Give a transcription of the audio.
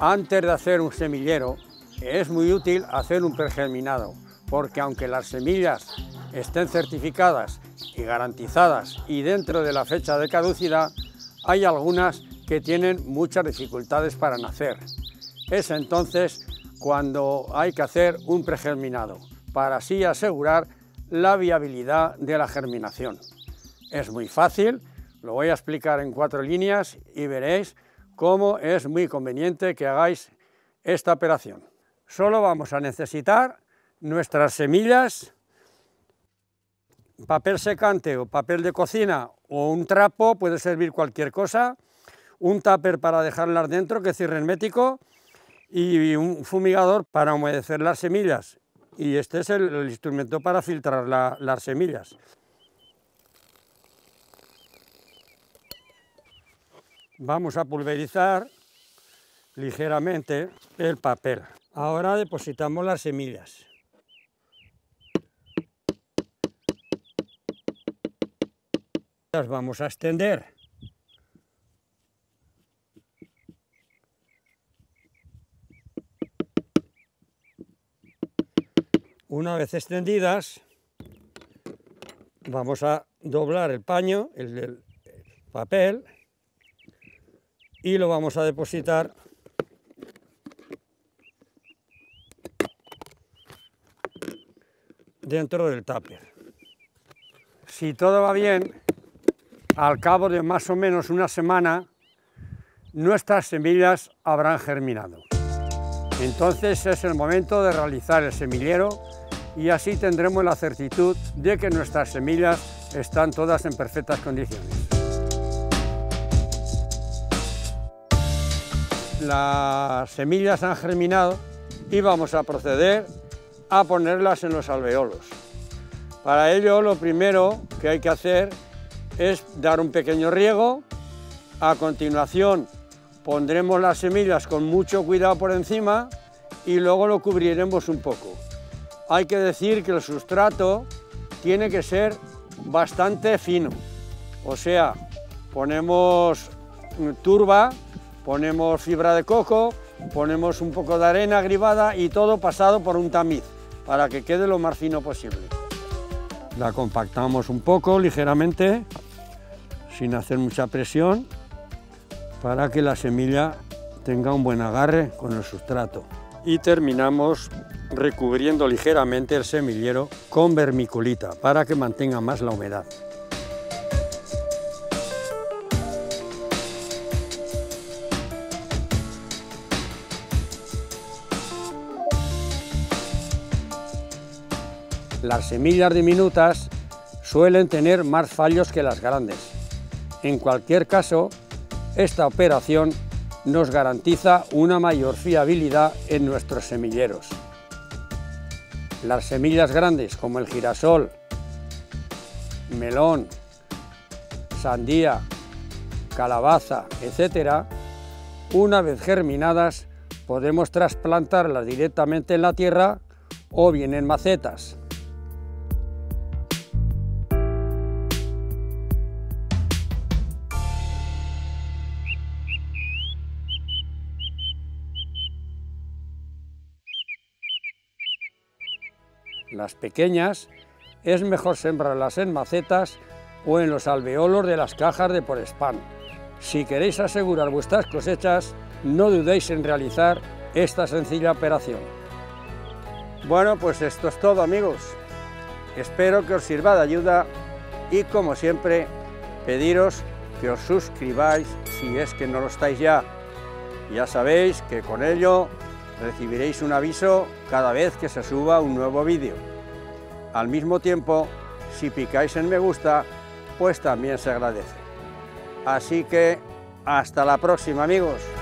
Antes de hacer un semillero, es muy útil hacer un pregerminado, porque aunque las semillas estén certificadas y garantizadas y dentro de la fecha de caducidad, hay algunas que tienen muchas dificultades para nacer. Es entonces cuando hay que hacer un pregerminado, para así asegurar la viabilidad de la germinación. Es muy fácil, lo voy a explicar en 4 líneas y veréis cómo es muy conveniente que hagáis esta operación. Solo vamos a necesitar nuestras semillas, papel secante o papel de cocina o un trapo, puede servir cualquier cosa, un tupper para dejarlas dentro que cierre hermético y un fumigador para humedecer las semillas. Y este es el instrumento para filtrar las semillas. Vamos a pulverizar ligeramente el papel. Ahora depositamos las semillas. Las vamos a extender. Una vez extendidas, vamos a doblar el paño, el papel, y lo vamos a depositar dentro del tupper. Si todo va bien, al cabo de más o menos una semana, nuestras semillas habrán germinado. Entonces es el momento de realizar el semillero y así tendremos la certitud de que nuestras semillas están todas en perfectas condiciones. Las semillas han germinado y vamos a proceder a ponerlas en los alveolos. Para ello, lo primero que hay que hacer es dar un pequeño riego. A continuación pondremos las semillas con mucho cuidado por encima y luego lo cubriremos un poco. Hay que decir que el sustrato tiene que ser bastante fino, o sea, ponemos turba, ponemos fibra de coco, ponemos un poco de arena agribada y todo pasado por un tamiz para que quede lo más fino posible. La compactamos un poco ligeramente, sin hacer mucha presión, para que la semilla tenga un buen agarre con el sustrato. Y terminamos recubriendo ligeramente el semillero con vermiculita para que mantenga más la humedad. Las semillas diminutas suelen tener más fallos que las grandes. En cualquier caso, esta operación nos garantiza una mayor fiabilidad en nuestros semilleros. Las semillas grandes como el girasol, melón, sandía, calabaza, etc., una vez germinadas podemos trasplantarlas directamente en la tierra o bien en macetas. Las pequeñas es mejor sembrarlas en macetas o en los alveolos de las cajas de por spam. Si queréis asegurar vuestras cosechas, no dudéis en realizar esta sencilla operación. Bueno, pues esto es todo, amigos. Espero que os sirva de ayuda y, como siempre, pediros que os suscribáis si es que no lo estáis ya. Ya sabéis que con ello recibiréis un aviso cada vez que se suba un nuevo vídeo. Al mismo tiempo, si picáis en me gusta, pues también se agradece. Así que hasta la próxima, amigos.